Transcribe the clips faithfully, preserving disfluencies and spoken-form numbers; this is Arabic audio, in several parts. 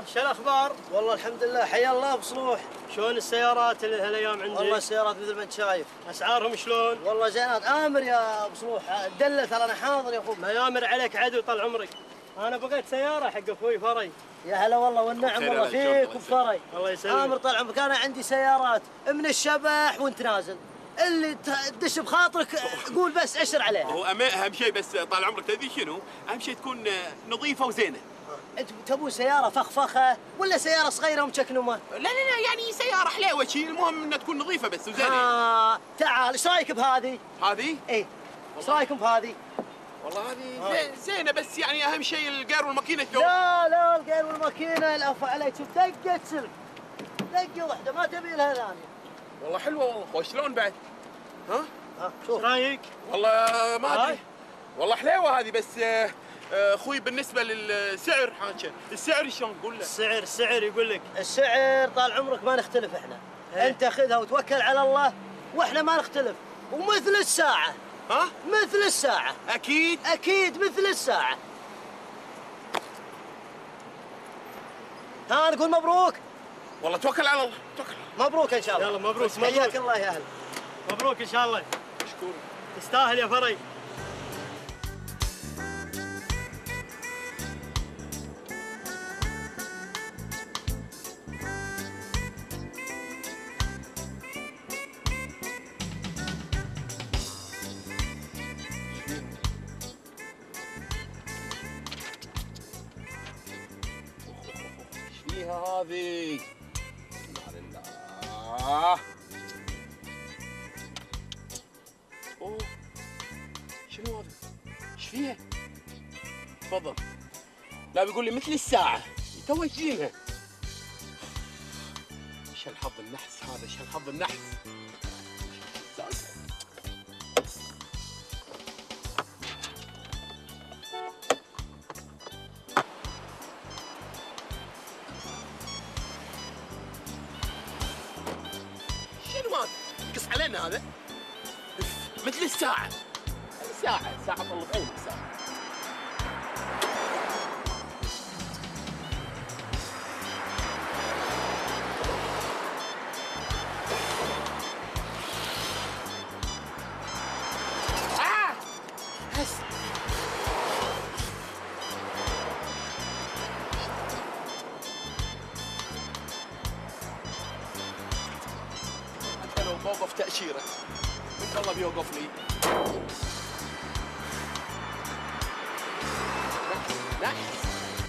شو الاخبار؟ والله الحمد لله. حيا الله ابو صلوح. شلون السيارات اللي هالايام عندك؟ والله السيارات مثل ما انت شايف. اسعارهم شلون؟ والله زينات. امر يا ابو صلوح، دلل ترى انا حاضر يا اخوي. ما يامر عليك عدو طال عمرك. انا بغيت سياره حق اخوي فري. يا هلا والله والنعم والله فيك وبفري. الله يسلمك. امر طال عمرك. انا عندي سيارات من الشبح وانت نازل، اللي تدش بخاطرك قول بس اشر عليها. هو اهم شيء بس طال عمرك تدري شنو؟ اهم شيء تكون نظيفه وزينه. انت تبون سياره فخفخه ولا سياره صغيره ومشكنمه؟ لا لا لا يعني سياره حلوه شيء، المهم انها تكون نظيفه بس وزينه. آه تعال، ايش رايك بهذه؟ هذه؟ ايه ايش رايكم بهذه؟ والله هذه زي زينه بس يعني اهم شيء الجير والماكينه جو. لا لا الجير والماكينه العفو عليك. شوف دقه سلك، دقه واحده ما تبي لها ثانيه. والله حلوه والله. وشلون بعد؟ ها؟ ها شوف ايش رايك؟ والله ما ادري. والله حلوه هذه بس اخوي بالنسبه للسعر حاجه، السعر شلون نقول له؟ السعر السعر يقول لك السعر طال عمرك ما نختلف احنا. ايه؟ انت خذها وتوكل على الله واحنا ما نختلف. ومثل الساعه. ها؟ مثل الساعه. اكيد اكيد مثل الساعه. ها نقول مبروك. والله توكل على الله. توكل. مبروك ان شاء الله. يلا مبروك مبروك. حياك الله يا اهل. مبروك ان شاء الله. مشكور. تستاهل يا فري. فيها هذه؟ لا لله. اوه شنو هذا؟ ايش فيها؟ تفضل. لا بيقول لي مثل الساعة، تو جينها. ايش هالحظ النحس هذا؟ ايش هالحظ النحس؟ شنو هذا؟ يقص علينا هذا؟ مثل الساعة. ساعة ساعة طلب عينك ساعة. آه! هس. حتى لو بوقف تأشيرة وإن الله بيوقفني. نحس.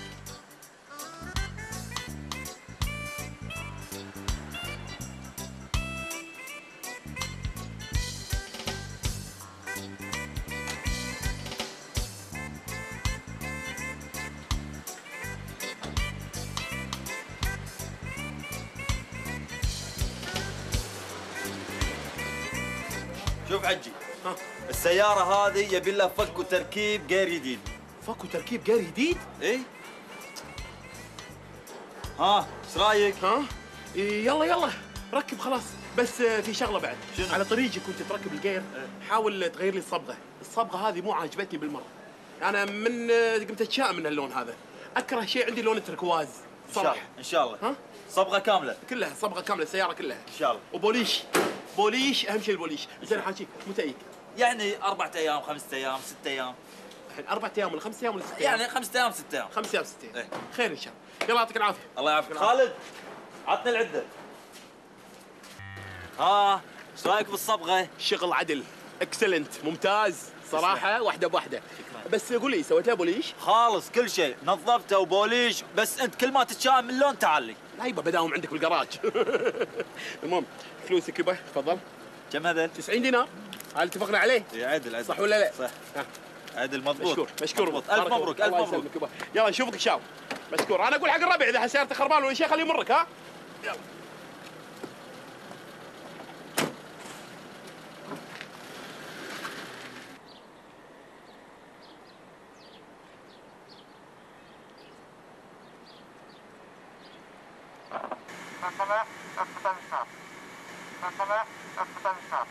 شوف عجي، ها السيارة هذه يبي لها فك وتركيب غير جديد. فك وتركيب غير جديد؟ اي ها ايش رايك؟ ها؟ إيه يلا يلا ركب خلاص. بس في شغله بعد. شنو؟ على طريقك كنت تركب الجير حاول تغير لي الصبغه، الصبغه هذه مو عاجبتني بالمره. انا من قمت اتشائم من اللون هذا، اكره شيء عندي لون التركواز صراحه. ان شاء الله. ها؟ صبغة كاملة كلها صبغه كامله السياره كلها ان شاء الله. وبوليش، بوليش اهم شيء البوليش. زين حاجيك متى اجيك؟ يعني أربعة أيام، خمسة أيام، ستة أيام. الحين أربعة أيام ولا خمسة أيام ولا ستة أيام؟ يعني خمسة أيام ستة أيام. خمسة أيام ستة أيام. إيه. خير إن شاء الله. يلا يعطيك العافية. الله يعافيك. خالد عطني العدة. ها ايش رايك بالصبغة؟ شغل عدل، اكسلنت، ممتاز صراحة. واحدة بواحدة. بس قول لي سويت لها بوليش؟ خالص كل شيء نظفته وبوليش، بس أنت كل ما تتشائم من اللون تعال لي. لا يبا بداوم عندك بالجراج. المهم فلوسك يبا تفضل. كم هذا؟ تسعين دينار. هل اتفقنا عليه؟ اي عدل عدل. صح ولا لا؟ صح. ها. عدل مضبوط. مشكور مشكور. مضبوط. ألف مبروك ألف مبروك. يبا. يلا نشوفك شاو. مشكور. أنا أقول حق الربع إذا سيارته خربان ولا شيء خليه يمرك. ها؟ يلا. Customer, hospital staff. Customer, hospital staff.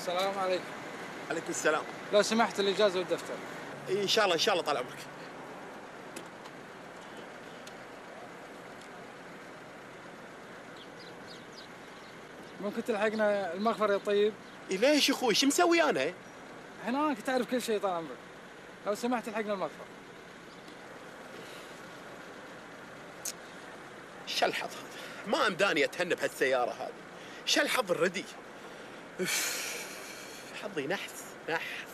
السلام عليكم. عليكم السلام. لو سمحت الإجازة والدفتر. ان شاء الله ان شاء الله طال عمرك. ممكن تلحقنا المغفر يا طيب؟ ليش اخوي شو مسوي انا؟ احنا انا كنت اعرف كل شيء طال عمرك. لو سمحت الحقنا المغفر. شو الحظ هذا؟ ما امداني اتهنى بهالسيارة هذه. شو الحظ الردي؟ اف حظي نحس نحس.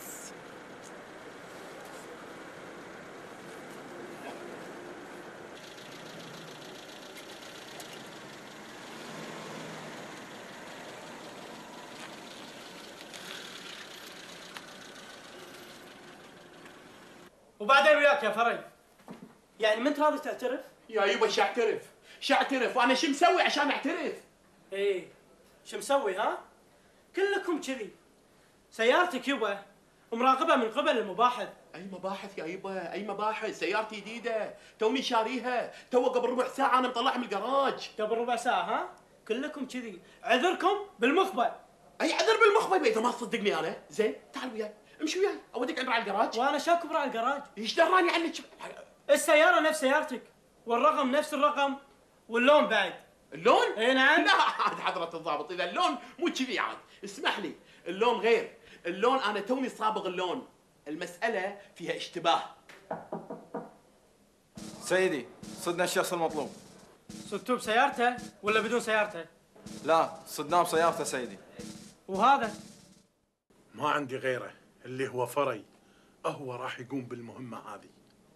وبعدين وياك يا فرج، يعني ما انت راضي تعترف؟ يا يبا شو اعترف؟ شو اعترف؟ وانا شو مسوي عشان اعترف؟ ايه شو مسوي ها؟ كلكم كذي. سيارتك يبا مراقبة من قبل المباحث. اي مباحث يا يبا؟ اي مباحث؟ سيارتي جديدة توني شاريها، تو قبل ربع ساعة انا مطلعها من الجراج. قبل ربع ساعة ها؟ كلكم كذي. عذركم بالمخبر. اي عذر بالمخبر اذا ما تصدقني انا، زين تعال وياي، امشي وياي اوديك عند راعي الجراج. وانا شاكو براعي الجراج. ايش دراني عنك؟ السيارة نفس سيارتك، والرقم نفس الرقم، واللون بعد. اللون؟ اي نعم. لا عاد حضرة الضابط، اذا اللون مو كذي عاد، اسمح لي، اللون غير، اللون انا توني صابغ اللون، المسألة فيها اشتباه. سيدي صدنا الشخص المطلوب. صدتوه بسيارته ولا بدون سيارته؟ لا صدناه بسيارته سيدي. وهذا؟ ما عندي غيره اللي هو فري، هو راح يقوم بالمهمة هذه.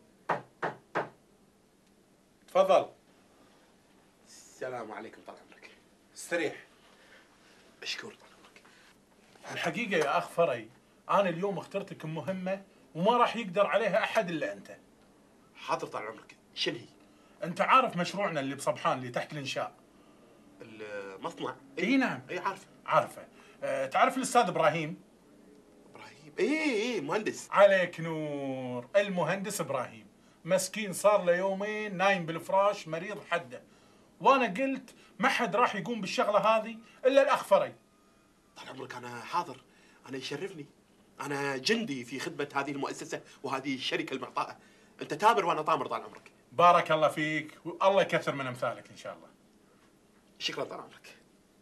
تفضل. السلام عليكم طال عمرك. استريح. مشكور طال عمرك. الحقيقة يا أخ فري، أنا اليوم اخترتك مهمة وما راح يقدر عليها أحد إلا أنت. حاضر طال عمرك، شنو هي؟ أنت عارف مشروعنا اللي بصبحان اللي تحت الإنشاء؟ المصنع؟ إي نعم. إي عارفه. عارفه. أه تعرف الأستاذ إبراهيم؟ إبراهيم؟ إي إي مهندس. عليك نور، المهندس إبراهيم. مسكين صار له يومين نايم بالفراش مريض حده. وانا قلت ما حد راح يقوم بالشغله هذه الا الاخ فري. طال عمرك انا حاضر، انا يشرفني، انا جندي في خدمه هذه المؤسسه وهذه الشركه المعطاءه. انت تامر وانا طامر طال عمرك. بارك الله فيك والله يكثر من امثالك ان شاء الله. شكرا طال عمرك.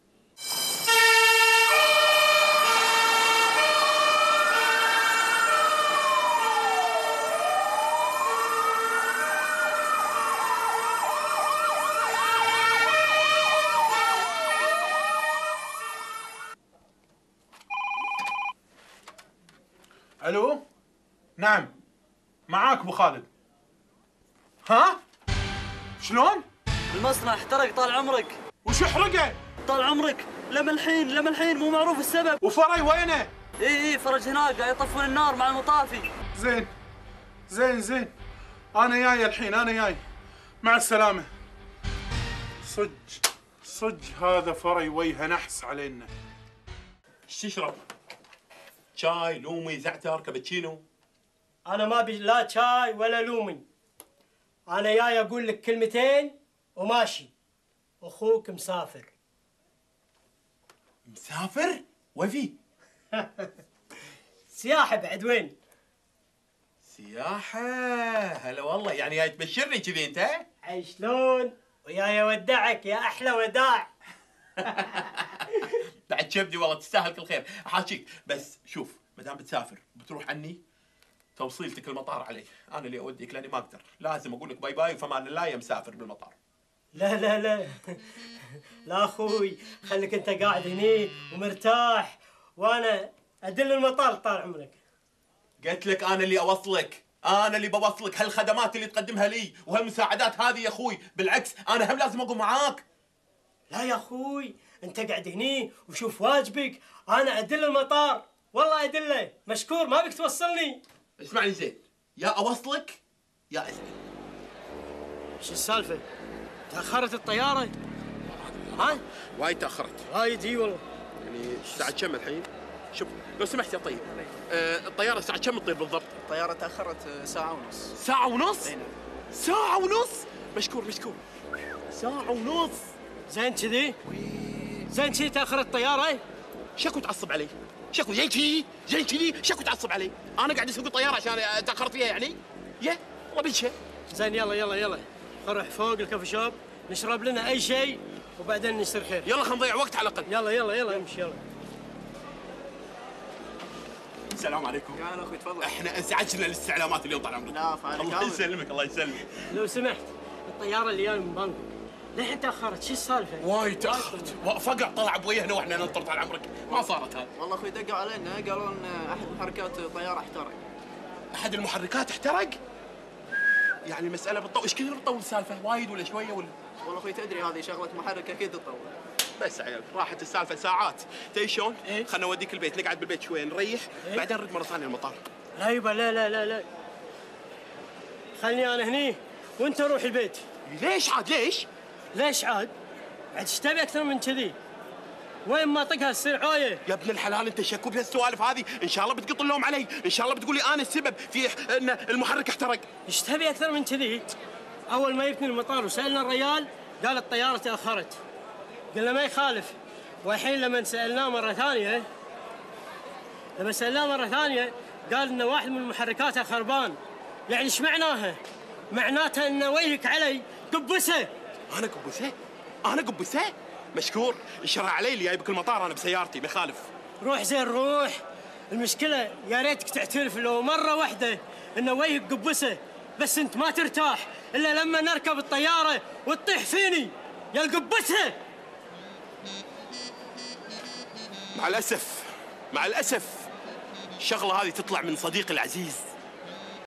الو؟ نعم معاك ابو خالد. ها؟ شلون؟ المصنع احترق طال عمرك. وش حرقه؟ طال عمرك لما الحين لما الحين مو معروف السبب. وفري وينه؟ اي اي فرج هناك قاعد يطفون النار مع المطافي. زين زين زين انا جاي الحين، انا جاي، مع السلامه. صج صج هذا فري وجهه نحس علينا. ايش تشرب؟ شاي، لومي، زعتر، كابتشينو؟ انا ما ابي لا شاي ولا لومي. انا جاي اقول لك كلمتين وماشي. اخوك مسافر. مسافر؟ وين في؟ سياحة بعد. وين؟ سياحة؟ هلا والله، يعني جاي تبشرني كذي انت؟ عي شلون؟ وياي اودعك يا احلى وداع. بعد كبدي والله تستاهل كل خير، احاكيك، بس شوف ما دام بتسافر بتروح عني توصيلتك المطار علي، انا اللي اوديك لاني ما اقدر، لازم اقول لك باي باي وفمان الله يا مسافر بالمطار. لا لا لا لا اخوي، خليك انت قاعد هني ومرتاح وانا ادل المطار طال عمرك. قلت لك انا اللي اوصلك، انا اللي بوصلك، هالخدمات اللي تقدمها لي وهالمساعدات هذه يا اخوي، بالعكس انا هم لازم اقوم معاك. لا يا اخوي انت قاعد هني وشوف واجبك، انا ادل المطار، والله ادله، مشكور ما بك توصلني. اسمعني زين، يا اوصلك يا اسمع. شو السالفه؟ تاخرت الطياره؟ ها؟ وايد تاخرت. وايد اي والله. يعني الساعة كم الحين؟ شوف لو سمحت يا طيب، آه الطيارة الساعة كم تطير بالضبط؟ الطيارة تأخرت ساعة ونص. ساعة ونص؟ اي نعم. ساعة ونص؟ مشكور مشكور. ساعة ونص. زين كذي؟ زين كذي تاخرت الطياره؟ شكو تعصب علي؟ شكو زين كذي زين كذي شكو تعصب علي؟ انا قاعد اسوق الطياره عشان تاخرت فيها يعني؟ يا والله بلشه. زين يلا يلا يلا نروح فوق الكافي شوب نشرب لنا اي شيء وبعدين نصير خير. يلا خلينا نضيع وقت على الاقل. يلا يلا يلا امشي يلا. السلام عليكم. يا هلا اخوي تفضل. احنا ازعجنا الاستعلامات اليوم طال عمرك. لا فعليك الله يسلمك الله يسلمك. لو سمحت الطياره اللي جايه من بانكوك للحين تاخرت، شو السالفه؟ وايد تاخرت، فقع طلع بوجهنا واحنا ننطر طال عمرك، ما صارت هذه. والله اخوي دقوا علينا قالوا ان احد محركات الطياره احترق. احد المحركات احترق؟ يعني المساله بتطول، ايش كثر بتطول السالفه؟ وايد ولا شويه ولا؟ والله اخوي تدري هذه شغله محرك اكيد تطول. بس عيال راحت السالفه ساعات، تدري شلون؟ إيه؟ خلنا نوديك البيت نقعد بالبيت شويه نريح، إيه؟ بعدين نرد مره ثانيه المطار. لا يبا لا لا لا لا خلني انا هني وانت روح البيت. ليش عاد ليش؟ ليش عاد؟ عاد ايش تبي اكثر من كذي؟ وين ما طقها تصير عويه. يا ابن الحلال انت شكو بهالسوالف هذه، ان شاء الله بتقط اللوم علي، ان شاء الله بتقولي انا السبب في ان المحرك احترق. ايش تبي اكثر من كذي؟ اول ما جبتني المطار وسالنا الريال قال الطياره تاخرت. قلنا ما يخالف، والحين لما سالناه مره ثانيه لما سالناه مره ثانيه قال ان واحد من محركاتها خربان. يعني ايش معناها؟ معناتها ان وجهك علي قبسه. انا قبسه؟ انا قبسه؟ مشكور، الشرع علي اللي جايبك المطار انا بسيارتي ما يخالف. روح زين روح. المشكله يا ريتك تعترف لو مره واحده ان وجهك قبسه، بس انت ما ترتاح الا لما نركب الطياره وتطيح فيني يا القبسه. مع الاسف مع الاسف الشغله هذه تطلع من صديقي العزيز